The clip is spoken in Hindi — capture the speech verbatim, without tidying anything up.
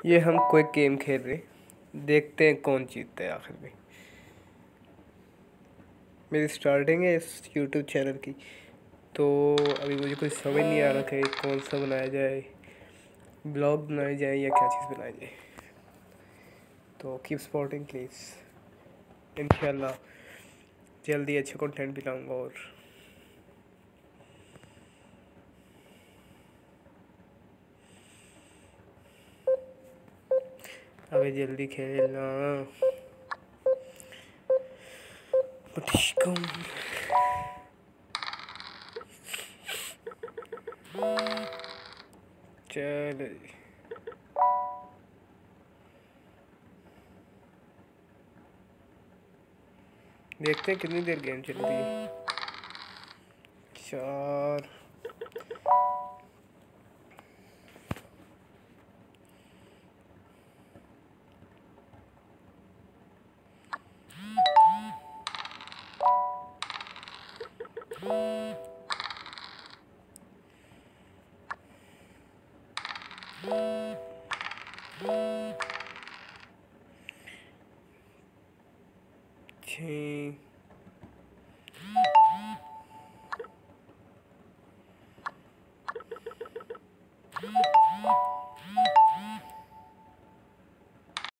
ये हम कोई गेम खेल रहे, देखते हैं कौन जीतता है आखिर में। मेरी स्टार्टिंग है इस यूट्यूब चैनल की, तो अभी मुझे कुछ समझ नहीं आ रहा था कौन सा बनाया जाए, ब्लॉग बनाया जाए या क्या चीज़ बनाया जाए। तो कीप सपोर्टिंग प्लीज़। इंशाल्लाह जल्दी अच्छा कंटेंट भी लाऊंगा। और अबे जल्दी खेलना। चल देखते हैं कितनी देर गेम चल रही है। चार छः